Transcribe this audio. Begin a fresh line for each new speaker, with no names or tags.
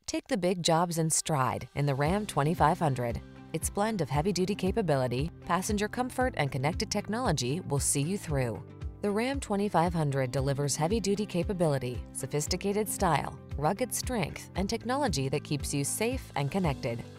Take the big jobs in stride in the Ram 2500. Its blend of heavy-duty capability, passenger comfort, and connected technology will see you through. The Ram 2500 delivers heavy-duty capability, sophisticated style, rugged strength, and technology that keeps you safe and connected.